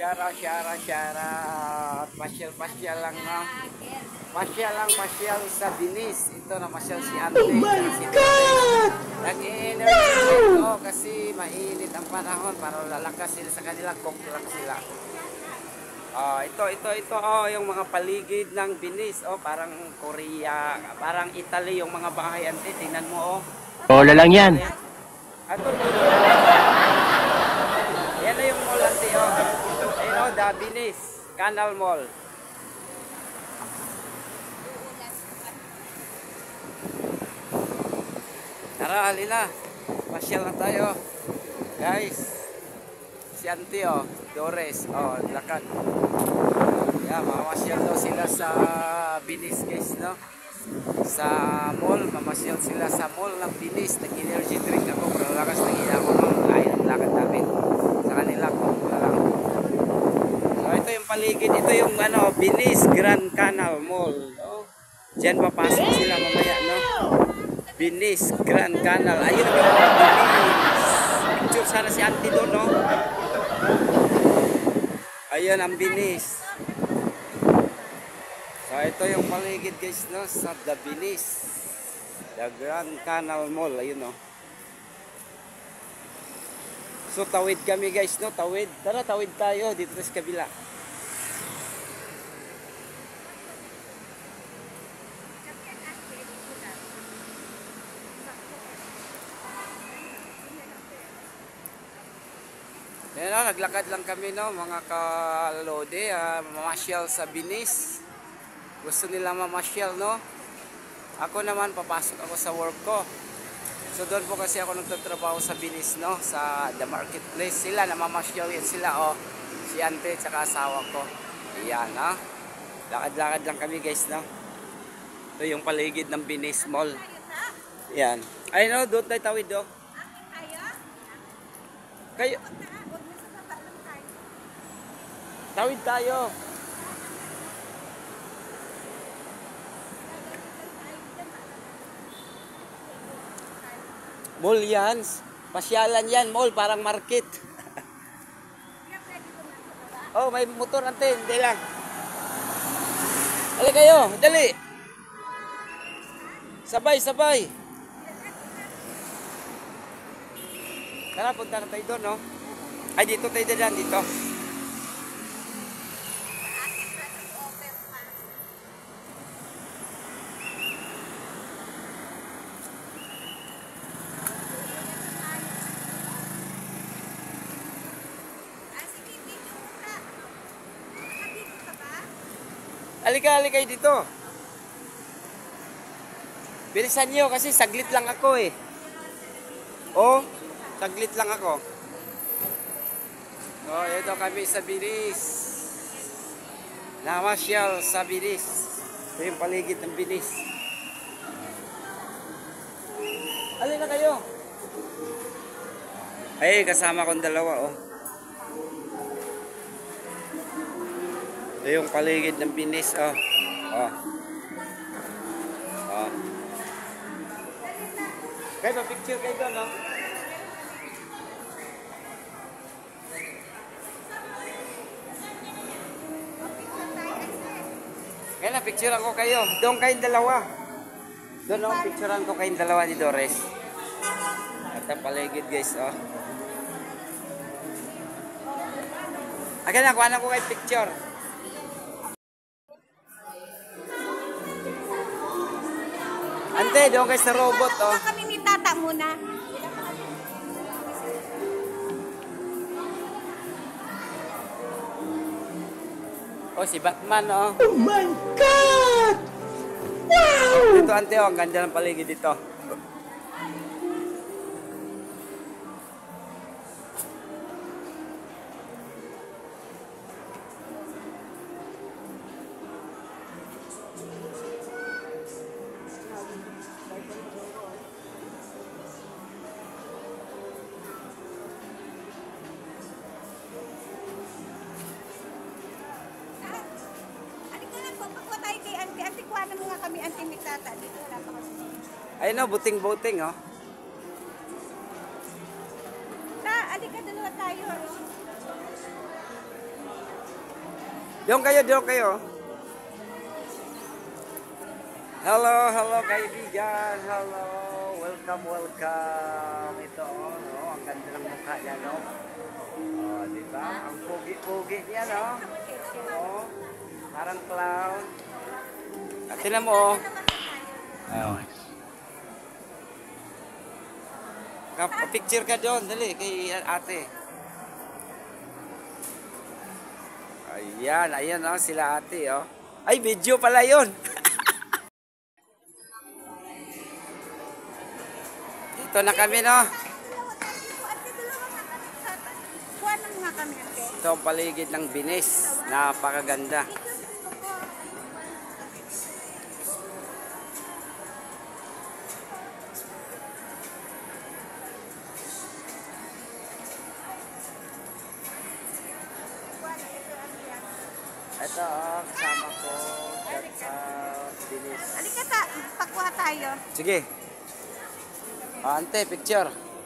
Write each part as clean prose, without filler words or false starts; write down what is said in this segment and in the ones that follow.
Syara. Pasyal lang na. Pasyal sa Binis. Ito na pasyal si Ante. Oh my God! Nag-i-energy drink kasi mainit ang panahon para lalakas sila sa kanila. Cook lang sila. Ito yung mga paligid ng Binis. Parang Korea, parang Italy yung mga bahay, Ante. Tingnan mo. Bola lang yan. Yan na yung mall, Ante. Ayun, The Binis Canal Mall. Tara, halina. Pasyal na tayo. Guys. Si Ante, Dores. Lakad. Yeah, mamasyal daw sila sa Binis, guys, no? Sa mall. Mamasyal sila sa mall ng Binis. Nag-energy drink ako. Pero lakas naging ako ng lain ang lakad namin. Sa kanila, kung lang. So, ito yung paligid. Ito yung, Binis Grand Canal Mall. No? Diyan papasok sila mamaya, no? Binis Grand Canal. Ayun ang Binis. Picture sana si Ante doon, no? Ayun ang Binis. So ito yung paligid, guys, no? Sa The Binis. The Grand Canal Mall. Ayun, no? So tawid kami, guys, no? Tawid. Tara, tawid tayo dito sa kabila. Yan, naglakad lang kami, no, mga kalode, mamasyal sa Binis. Gusto nila mamasyal, no. Ako naman, papasok ako sa work ko. So doon po kasi ako nagtatrabaho sa Binis, no, sa the marketplace. Sila, namamasyal yan sila, si Ante tsaka asawa ko. Ayan, lakad-lakad lang kami, guys, no. Ito yung paligid ng Binis Mall. Yan. Ay, no, doon tayo tawid, do. Kayo. Tawid tayo. Mall yan. Pasyalan yan, mall. Parang market. May motor, Ante. Hindi lang. Dali kayo. Dali. Sabay. Tara, punta na tayo doon, no? Ay, dito tayo dyan. Dito. Halika dito. Bilisan nyo kasi saglit lang ako, saglit lang ako. Ito kami sa Binis. Namasyal sa Binis. Ito yung paligid ng Binis. Alin na kayo? Ay, kasama kong dalawa, Ito yung paligid ng Binis, Kaya pa-picture kayo doon, no? Kaya na, picturean ko kayo. Doon kayong dalawa. Doon, picturean ko kayong dalawa ni Dores. At ang paligid, guys, Akin na, kuha na ko kayo picture. Ante, doon kayo sa robot, Kami ni Tata muna. Si Batman, Oh my God! Wow! Dito, Ante, ang ganda ng paligid dito. Ayun, buting-buting, alika, dalawa tayo. Doon kayo. Hello, hello kaibigan. Hello. Welcome, welcome. Ito, ang ganda ng mukha niya, no? Oh, di ba? Ang pugi-pugi niya, no? Oh, parang clown. At tinan mo, oh. Oh. Picture ka doon, dali, kay ate. Ayan, ayan, oh, sila ate, oh. Ay, video pala yun. Dito na kami, no? Ito ang paligid ng Binis. Napakaganda. Ito, kasama ko. Shout out, Binis. Halika ta, pakuha tayo. Sige. Ante, picture.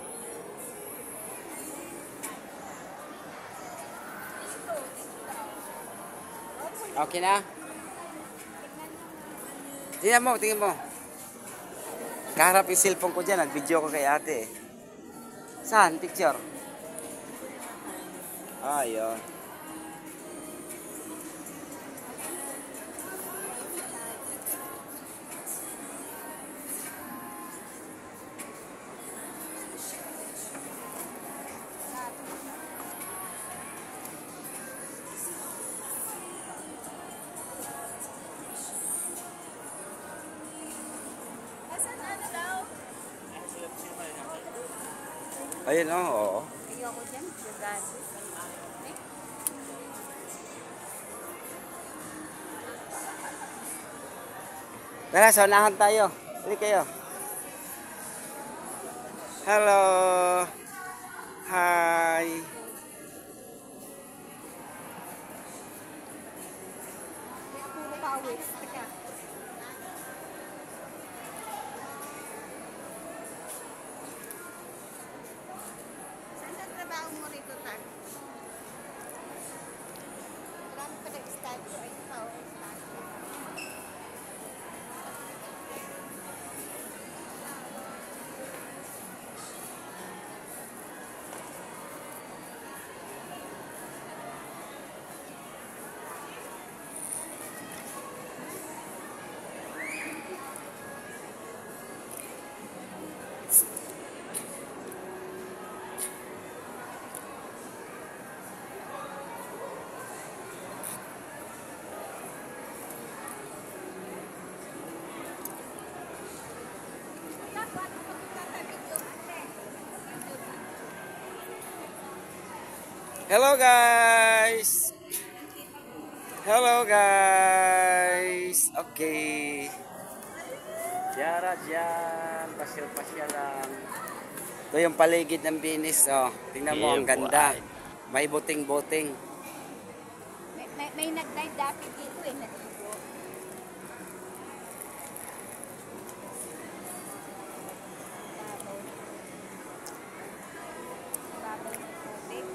Okay na? Tingnan mo. Kaharap yung cellphone ko dyan. Nag-video ko kay ate. Saan? Picture? Ayun. Ayun, oo. Ayoko dyan, sugar. Tara, saunahan tayo. Hindi kayo. Hello. Hi. Puro pawis. Teka. Saan ang trabaho mo rito, Tan? Marami pa nag-studio. Ay, pawis. Hello guys. Hello guys. Okay. Yara dyan. Pasyal-pasyal lang. Ito yung paligid ng Binis. Oh, tingnan mo, ang ganda. May buting-buting. May nag-dive dati dito eh. Naligo. Babaw ng tubig.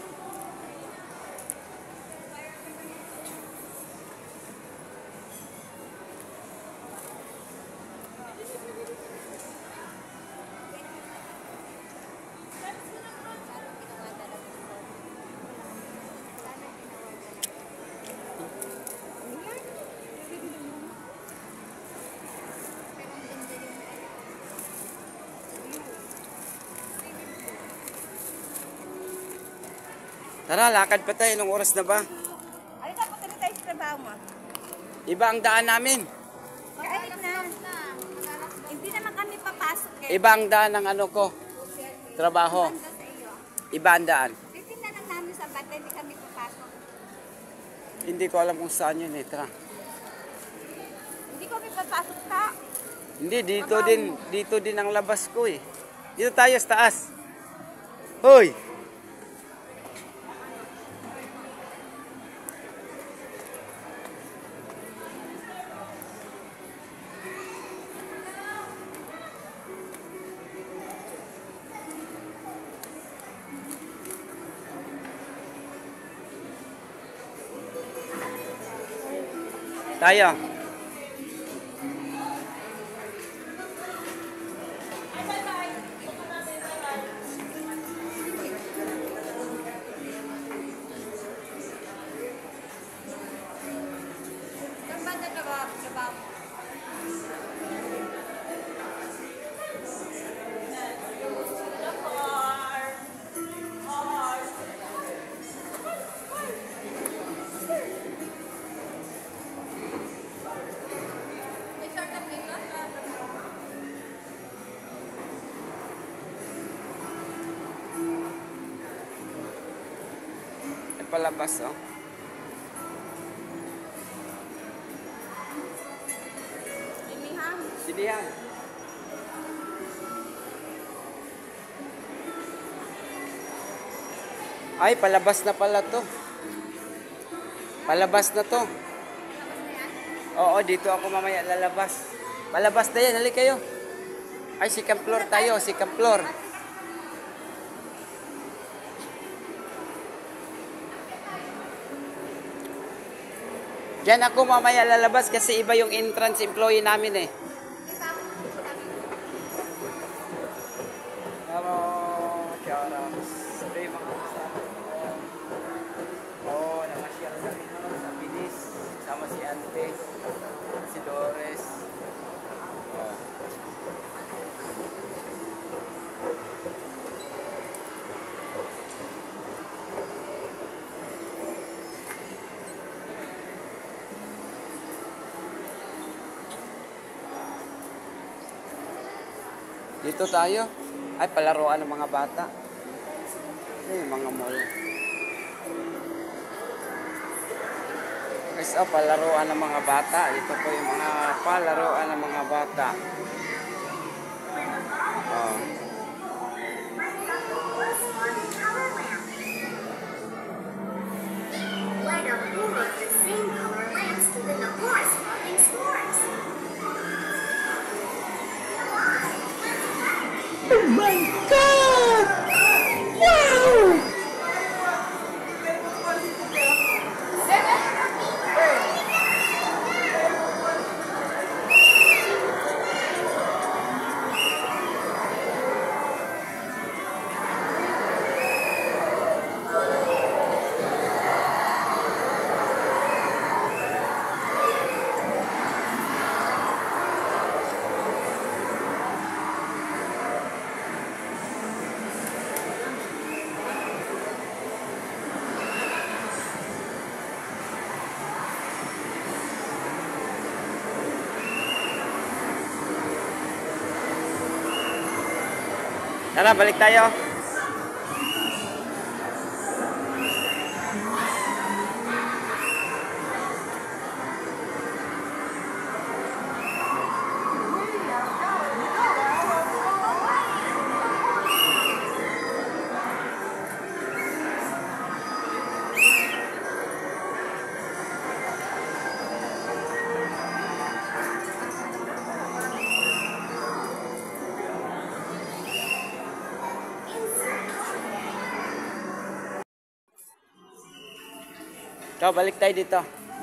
Tara, lakad pa tayo. Ilang oras na ba? Ay, dapat na tayo sa trabaho mo. Iba ang daan namin. Kahit na. Hindi naman kami papasok eh. Iba ang daan ng ano ko. Trabaho. Banda sa iyo. Iba ang daan. Titignan lang namin sa banda, hindi kami papasok. Hindi ko alam kung saan yun eh. Tara. Hindi kami papasok ka. Hindi, dito din ang labas ko eh. Dito tayo sa taas. Hoy! Tayo. Saan ba trabaho? May shortcut dito? Ay, palabas, oh. Linihan. Sige yan. Ay, palabas na pala to. Palabas na to. Oo, dito ako mamaya lalabas. Palabas na yan, halika kayo. Ay, second floor tayo, second floor. Diyan ako mamaya lalabas kasi iba yung entrance employee namin eh. Hello, shoutouts. Sabi mga kasama. Oo, namasyal na rin ako sa Pinis. Sama si Ante, si Dores. Oh. Dito tayo. Ay, palaruan ng mga bata. Ay, mga mall. Guys, oh, palaruan ng mga bata. Ito po yung mga palaruan ng mga bata. Oh. Light up more of the same color lamps within the corresponding stores. Oh my God! Wow! Tara, balik tayo. Ito, balik tayo dito.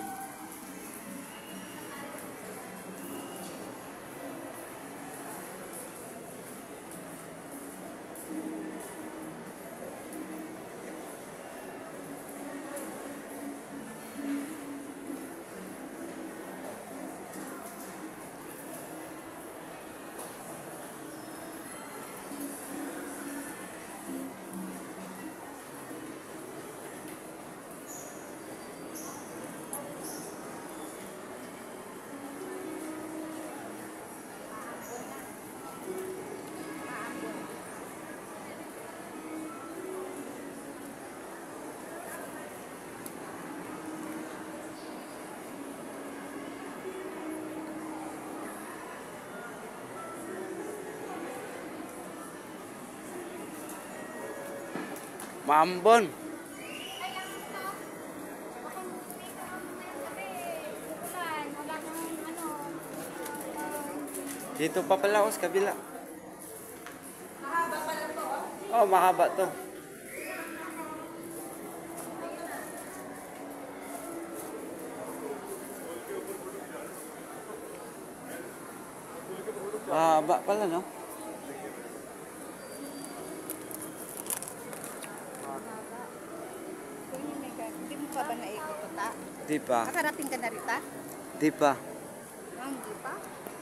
Maambon. Dito pa pala ako sa kabila. Mahaba pala to. Oh, mahaba to. Mahaba pala, no? Hindi mo pa ba naikot ito, ta? Di pa. Nakarating ka na rita? Di pa. Hindi pa?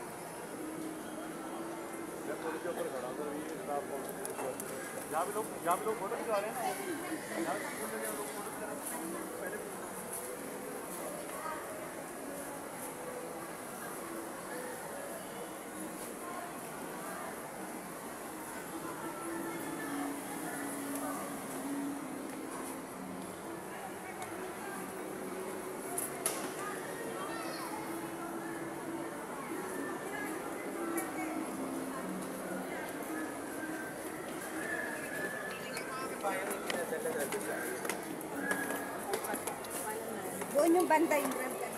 Doon yung banda yung grab ka.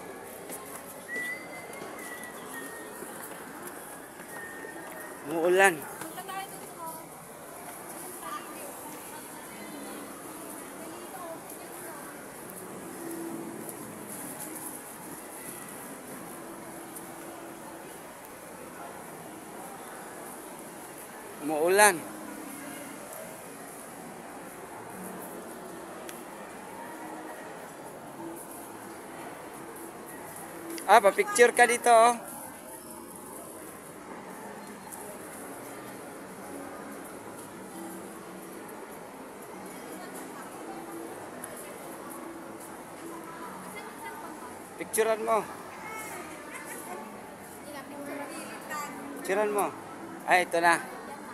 Umuulan. Umuulan. Pa-picture ka dito, oh. Picturean mo. Picturean mo. Ay, ito na.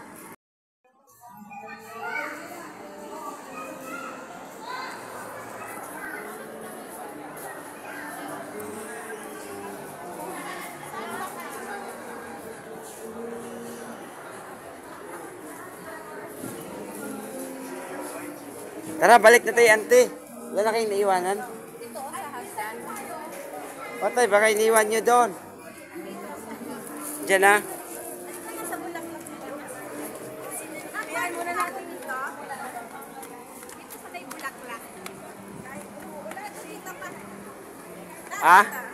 Tara, balik na tayo, ante. Wala na kayong naiwanan. Dito sa hagdan. Patay, baka iniwan nyo doon. Diyan na. Sa bulaklak. Ayan muna natin dito. Dito sa may bulaklak. Dito pa. Ah?